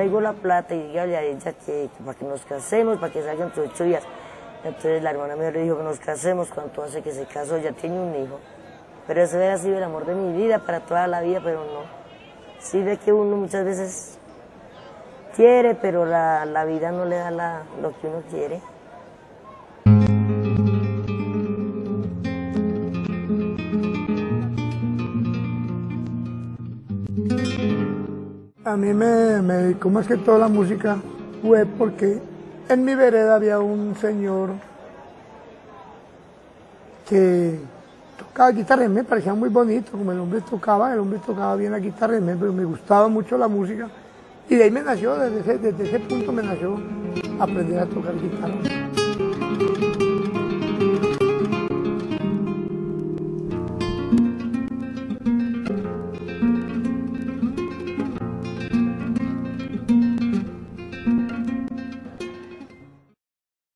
traigo la plata y dígale a ella que para que nos casemos, para que salgan entre 8 días. Entonces la hermana mía le dijo que nos casemos, cuánto hace que se casó, ya tiene un hijo. Pero eso hubiera sido el amor de mi vida para toda la vida, pero no. Sí ve que uno muchas veces quiere, pero la vida no le da lo que uno quiere. A mí me dedicó más que todo la música fue porque en mi vereda había un señor que tocaba guitarra, me parecía muy bonito, como el hombre tocaba bien la guitarra, pero me gustaba mucho la música y de ahí me nació, desde ese punto me nació aprender a tocar guitarra.